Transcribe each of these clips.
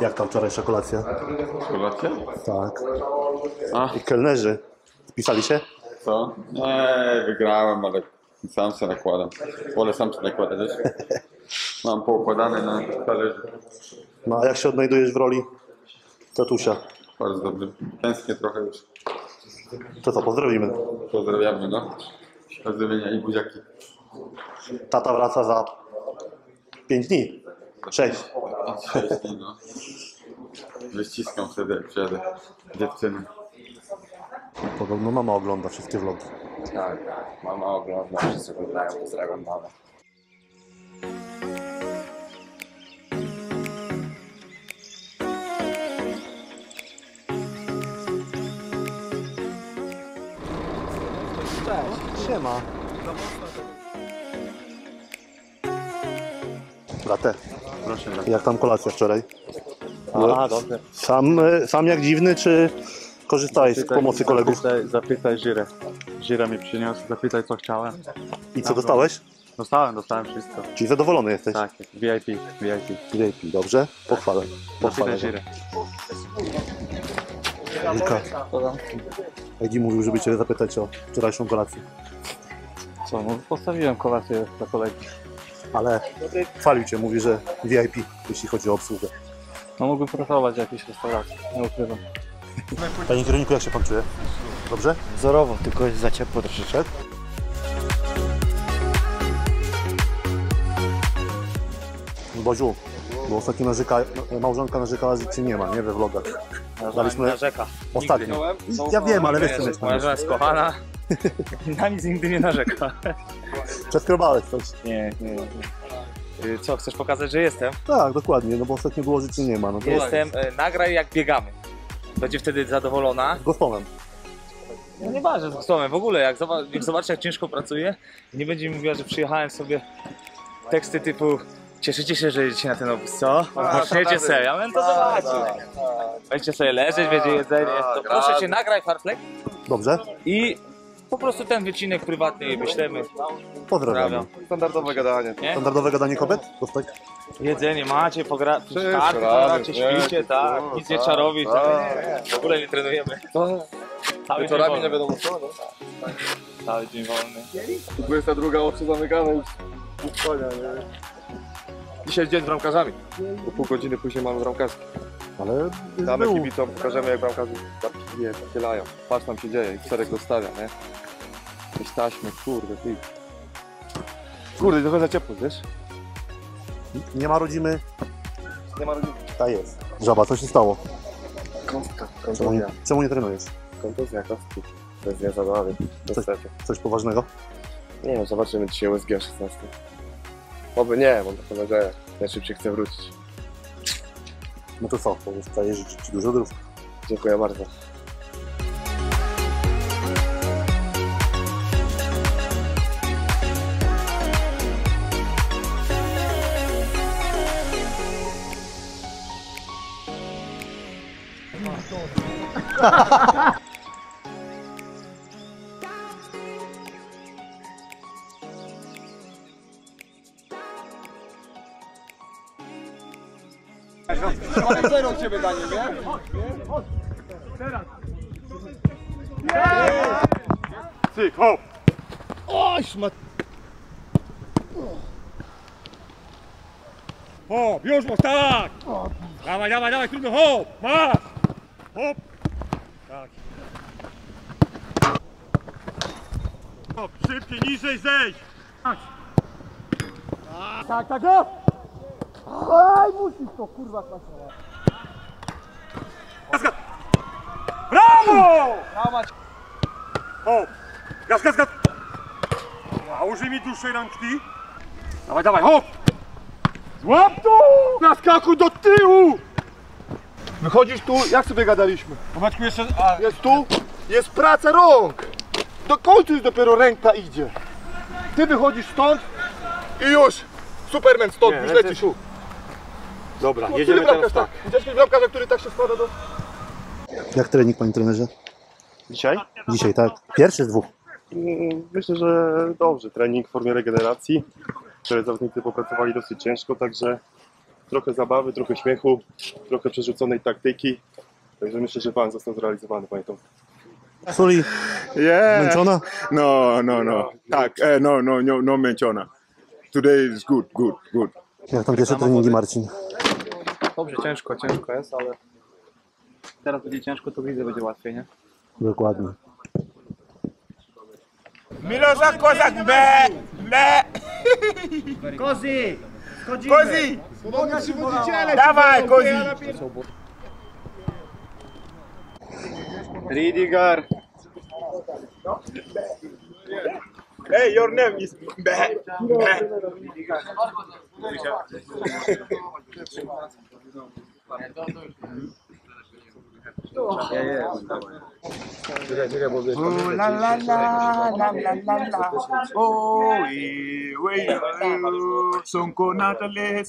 Jak tam wczorajsza kolacja? Kolacja? Tak. A, I kelnerzy spisali się? co? Nie, wygrałem, ale sam się nakładam. Wolę sam się nakładać, wiesz? Mam poukładane na talerzu. No a jak się odnajdujesz w roli tatusia? Bardzo dobrze. Tęsknię trochę już. To co, pozdrowimy. Pozdrawiamy, no. Pozdrowienia i buziaki. Tata wraca za 5 dni. 6. 6 dni, no. Wyściskam wtedy, jak przyjadę. Dziewczyny. Podobno mama ogląda wszystkie vlogi. Tak, mama ogląda, wszyscy oglądają, pozdrawiam mamę. Cześć. Siema. Bratę, Proszę, jak tam kolacja wczoraj? A, dobrze. Sam jak dziwny, czy korzystałeś z pomocy kolegów? Zapytaj Żyrę. Żyra mi przyniósł, zapytaj co chciałem. I co, dostałeś? Dostałem wszystko. Czyli zadowolony jesteś? Tak, VIP. VIP, dobrze? Pochwalę. Zapytaj Żyrę. Wilka. Egi mówił, żeby cię zapytać o wczorajszą kolację. Co, no postawiłem kolację dla kolegi. Ale chwalił cię, mówi, że VIP, jeśli chodzi o obsługę. No mógłbym pracować w jakiejś restauracji, nie ukrywam. Panie kierowniku, jak się pan czuje? Dobrze? Wzorowo, tylko jest za ciepło troszeczkę. Boziu, bo ostatnio małżonka narzekała, że cię nie ma, nie? We vlogach. Daliśmy Narzeka. ostatnio. Ja wiem, ale wiesz co jest. Moja żona jest kochana. Na nic nigdy nie narzeka. Przeskrobałeś coś. Nie. Co, chcesz pokazać, że jestem? Tak, dokładnie, no bo ostatnio było, że cię nie ma. No to Jestem, nagraj jak biegamy. Będzie wtedy zadowolona. z Gosponem. No nieważne z Gustomem, w ogóle jak zobaczy jak ciężko pracuję, nie będzie mi mówiła, że przyjechałem sobie teksty typu cieszycie się, że jedziecie na ten obóz, co? Odpoczniecie sobie, ja bym to zobaczyć. Będziecie sobie leżeć, będzie jedzenie. To proszę cię, nagraj Farflek Dobrze? i po prostu ten wycinek prywatny wyślemy. Pozdrawiam. Standardowe gadanie. Nie? Standardowe gadanie kobiet? Dostać? Jedzenie macie, karty pogracie, śpicie, tak, nic nie czarowić, w ogóle nie trenujemy. Cały dzień wolny. nie wiadomo co, no. Cały dzień wolny. 22 oczy zamykane już. Konia, nie? Dzisiaj dzień z bramkarzami. Po pół godziny później mamy bramkarzki. Ale Damy był. kibicom, pokażemy jak bramkarze zapielają. Patrz tam się dzieje, i Czerek dostawia, nie? Jakieś taśmy, kurde, ty. Kurde, trochę za ciepło, wiesz? Nie ma rodzimy? Nie ma rodziny. Ta jest. Żaba, co się stało? Kostka, Czemu nie trenujesz? kontuzja kostki. Bez dnia zabawy, niestety. Coś poważnego? Nie wiem, zobaczymy dzisiaj USG 16. Oby nie, mam taką nadzieję. Najszybciej chcę wrócić. No to co? Pozostaje życzyć ci dużo zdrówka. Dziękuję bardzo. Ale zero ciebie danie, nie? Cyk, hop! Oj, szmat... Hop, już masz, tak! Dawaj, trudno, hop, masz! Hop! Tak. Hop, szybciej, niżej zejdź! Tak, hop! Aj, musisz to, kurwa, klasować. Brawo! Brawa. Hop! Gaz! A użyj mi dłuższej rączki. Dawaj, hop! Złap tu! Naskakuj do tyłu! Wychodzisz tu, jak sobie gadaliśmy? Zobaczku jeszcze... Jest tu, jest praca rąk! Do końca już dopiero ręka idzie. Ty wychodzisz stąd i już! Superman stąd, już lecisz tu. Dobra, No, jedziemy który teraz bramkarz tak. tak? Widziałeś kiedyś bramkarza, który tak się składa do... Jak trening, panie trenerze? Dzisiaj? Dzisiaj, tak? Pierwszy z dwóch. Myślę, że dobrze. Trening w formie regeneracji, które zawodnicy popracowali dosyć ciężko, także trochę zabawy, trochę śmiechu, trochę przerzuconej taktyki. Także myślę, że plan został zrealizowany, panie Tomku. Suli, zmęczona? No. Tak, no męczona. Today is good. Jak tam pierwsze treningi, Marcin? Dobrze, ciężko jest, ale teraz będzie ciężko, to widzę, będzie łatwiej, nie? Dokładnie. Miloza Kozak, be! Kozi! Schodzimy! Kozi! Przywodziciele! Dawaj, Kozi! Ridiger! Hey, your name is Be! La la la la la la la. Oh, Sonko Natale.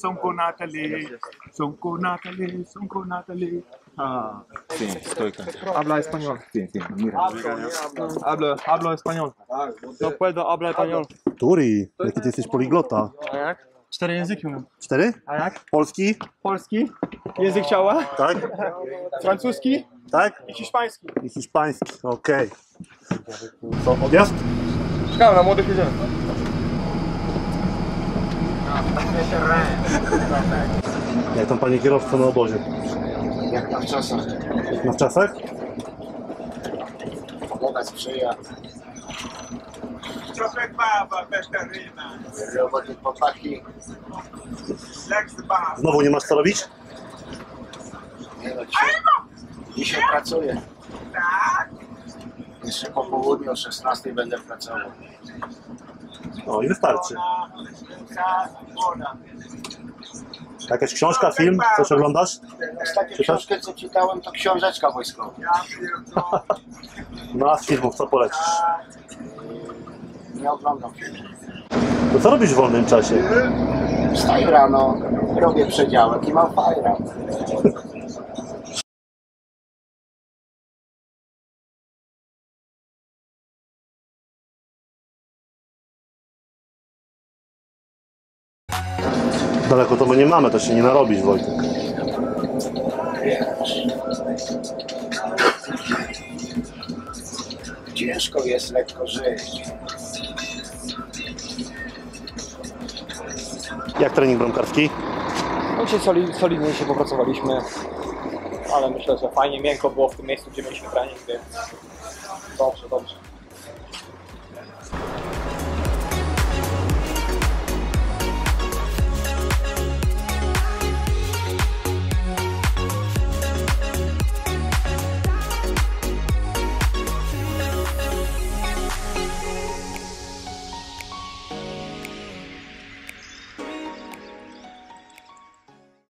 Ah, sí, estoy cansado. Habla español. Sí, mira. Hablo español. No puedo hablar español. Turi, jaki ty jesteś poliglota. A jak? 4 języki umiem. 4? A jak? Polski? Polski, język ciała, Tak? francuski Tak? i hiszpański. I hiszpański, okej. Co, odjazd? Czekamy na młodych jedziemy. Jak tam panie kierowco na obozie? Jak na wczasach. Na wczasach? Pogoda sprzyja. Czopek baba, Pesztaryna. Roboty chłopaki. Lex baba. Znowu nie masz co robić? Nie no, dzisiaj pracuję. Jeszcze po południu o 16 będę pracował. O, i wystarczy. Jakaś książka, film? Coś oglądasz? Ostatnią książkę, co czytałem, to książeczka wojskowa. No a z filmów co polecisz? Nie oglądam filmu. To co robisz w wolnym czasie? Wstaję rano, robię przedziałek i mam fajra. Daleko to my nie mamy, to się nie narobisz, Wojtek. Ciężko jest lekko żyć. Jak trening bramkarski? No dzisiaj solidnie się popracowaliśmy, ale myślę, że fajnie, miękko było w tym miejscu, gdzie mieliśmy trening, więc dobrze.